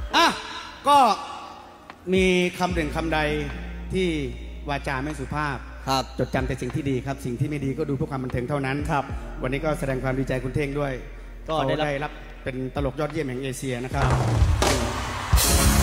อ่ะก็มีคำหนึ่งคำใดที่วาจาไม่สุภาพครับจดจำแต่สิ่งที่ดีครับสิ่งที่ไม่ดีก็ดูเพื่อความบันเทิงเท่านั้นครับวันนี้ก็แสดงความดีใจคุณเท่งด้วยก็ได้รับเป็นตลกยอดเยี่ยมแห่งเอเชียนะครับ